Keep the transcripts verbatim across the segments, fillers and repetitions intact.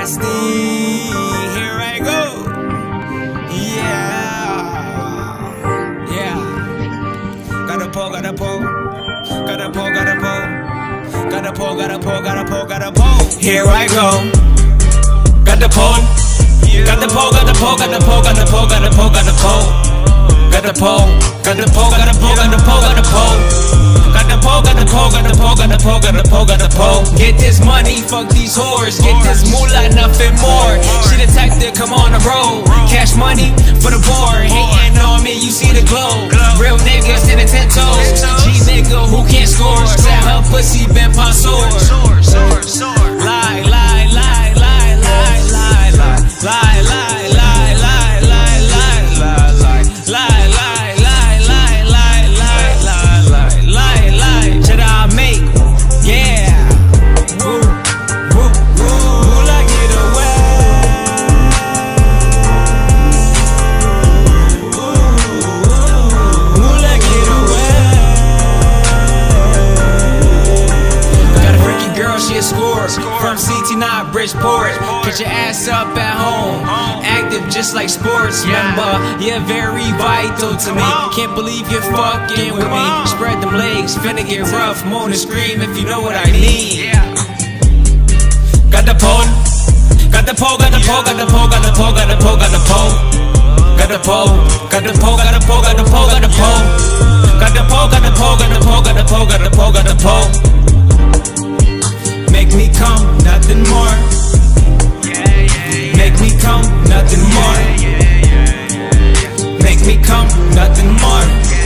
nasty. Here I go. Yeah, yeah. Gotta pull, gotta pull, gotta pull, gotta pull, gotta pull, gotta pull, gotta pull, gotta pull. Here I go. Got the pull, got the pull, got the pull, got the pull, got the pull, got the pull, got the pull, got the pull, got the pull, got the pull, got the pull, got the pull. Got the pole, got the pole, got the pole, got the pole, got the pole, got the pole. Get this money, fuck these whores. Get this moolah, nothing more. Shit attack to come on the road. Cash money for the poor. Hating on me, you see the glow. Real niggas in the ten toes. G nigga who can't score. Sat her pussy, been pon sore. Lie, lie, lie, lie, lie, lie, lie, lie, lie, lie, lie, lie, lie, lie, lie, lie, lie, lie. From C T nine Bridgeport, get your ass up at home. Active just like sports member, you're very vital to me. Can't believe you're fucking with me. Spread them legs, finna get rough. Moan and scream if you know what I mean. Got the pole, got the pole, got the pole, got the pole, got the pole, got the pole, got the pole. Got the pole, got the pole, got the pole, got the pole, got the pole. Got the pole, got the pole, got the pole, got the pole, got the pole, got the pole. Make me come, nothing more. Make me come, nothing more. Make me come, nothing more.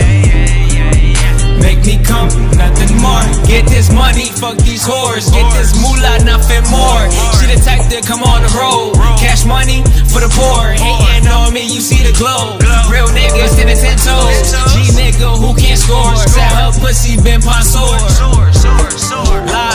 Make me come, nothing more. Get this money, fuck these whores. Get this moolah, nothing more. Shit attack to come on the road. Cash money for the poor. Hating on me, you see the glow. Real niggas in the ten toes. G nigga who can't score. Sat her pussy, been pon sore. Lie.